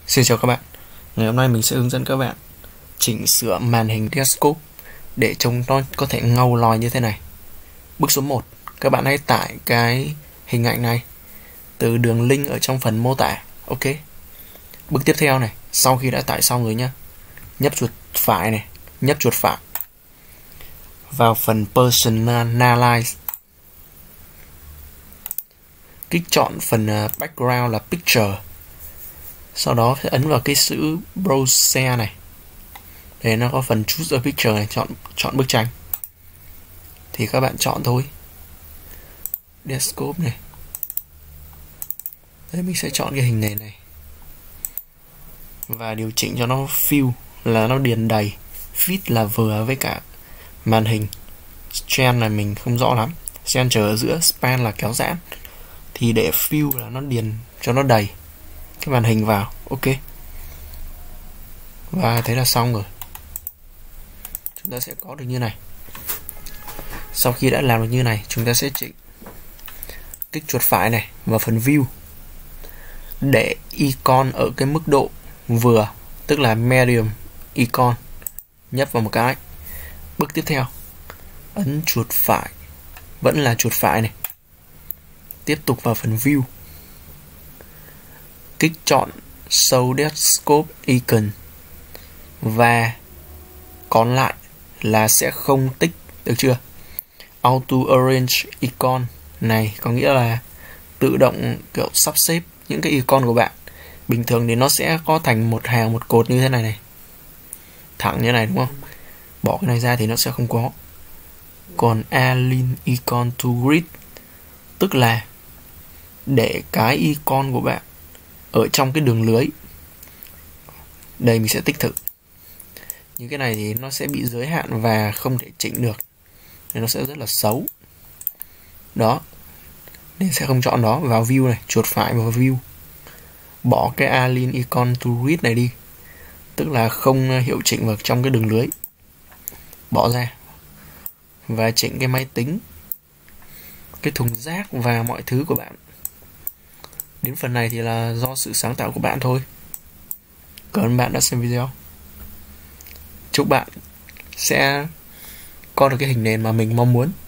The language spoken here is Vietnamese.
Xin chào các bạn. Ngày hôm nay mình sẽ hướng dẫn các bạn chỉnh sửa màn hình desktop để trông nó có thể ngầu lòi như thế này. Bước số 1, các bạn hãy tải cái hình ảnh này từ đường link ở trong phần mô tả. Ok. Bước tiếp theo này, sau khi đã tải xong rồi nhá, nhấp chuột phải này, nhấp chuột phải vào phần Personalize. Kích chọn phần background là picture. Sau đó sẽ ấn vào cái chữ browse này. Để nó có phần choose a picture này, chọn bức tranh. Thì các bạn chọn thôi. Desktop này. Đấy, mình sẽ chọn cái hình nền này. Và điều chỉnh cho nó fill là nó điền đầy, fit là vừa với cả màn hình. Strand là mình không rõ lắm. Center ở giữa, span là kéo giãn. Thì để fill là nó điền cho nó đầy cái màn hình vào. Ok. Và thế là xong rồi. Chúng ta sẽ có được như này. Sau khi đã làm được như này, chúng ta sẽ chỉnh. Kích chuột phải này vào phần view để icon ở cái mức độ vừa, tức là medium icon, nhấp vào một cái. Bước tiếp theo, ấn chuột phải, vẫn là chuột phải này, tiếp tục vào phần view, kích chọn show desktop icon và còn lại là sẽ không tích, được chưa? Auto arrange icon này có nghĩa là tự động kiểu sắp xếp những cái icon của bạn. Bình thường thì nó sẽ có thành một hàng một cột như thế này này, thẳng như này đúng không? Bỏ cái này ra thì nó sẽ không có. Còn align icon to grid tức là để cái icon của bạn ở trong cái đường lưới. Đây mình sẽ tích thử. Những cái này thì nó sẽ bị giới hạn và không thể chỉnh được, nên nó sẽ rất là xấu. Đó, nên sẽ không chọn đó. Vào view này, chuột phải vào view, bỏ cái align icon to grid này đi, tức là không hiệu chỉnh vào trong cái đường lưới. Bỏ ra và chỉnh cái máy tính, cái thùng rác và mọi thứ của bạn. Đến phần này thì là do sự sáng tạo của bạn thôi. Cảm ơn bạn đã xem video. Chúc bạn sẽ có được cái hình nền mà mình mong muốn.